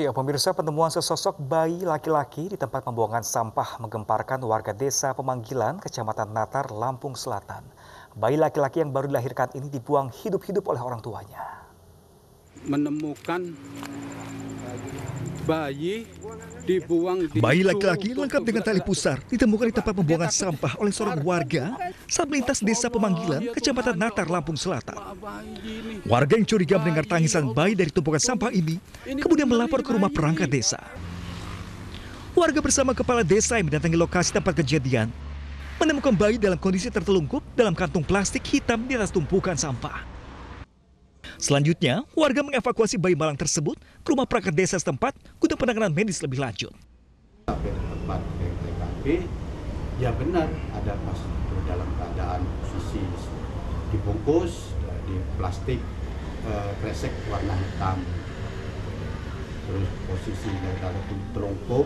Ya, pemirsa, penemuan sesosok bayi laki-laki di tempat pembuangan sampah menggemparkan warga desa Pemanggilan, Kecamatan Natar, Lampung Selatan. Bayi laki-laki yang baru dilahirkan ini dibuang hidup-hidup oleh orang tuanya. Menemukan bayi dibuang di Bayi laki-laki lengkap dengan tali pusar ditemukan di tempat pembuangan sampah oleh seorang warga saat melintas desa Pemanggilan, Kecamatan Natar, Lampung Selatan. Warga yang curiga mendengar tangisan bayi dari tumpukan sampah ini kemudian melapor ke rumah perangkat desa. Warga bersama kepala desa yang mendatangi lokasi tempat kejadian menemukan bayi dalam kondisi tertelungkup dalam kantung plastik hitam di atas tumpukan sampah. Selanjutnya, warga mengevakuasi bayi malang tersebut ke rumah perangkat desa setempat guna penanganan medis lebih lanjut. Sampai ke tempat TKP, ya benar ada pas dalam keadaan posisi dibungkus di plastik kresek warna hitam. Terus posisinya dalam telungkup,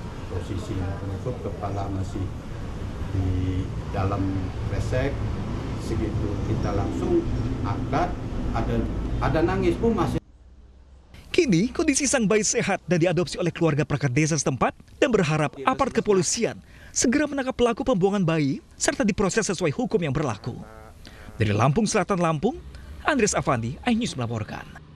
kepala masih di dalam kresek. Segitu kita langsung angkat, ada nangis pun masih. Kini kondisi sang bayi sehat dan diadopsi oleh keluarga perangkat desa setempat dan berharap aparat kepolisian segera menangkap pelaku pembuangan bayi serta diproses sesuai hukum yang berlaku. Dari Lampung Selatan, Lampung, Andres Avandi, iNews melaporkan.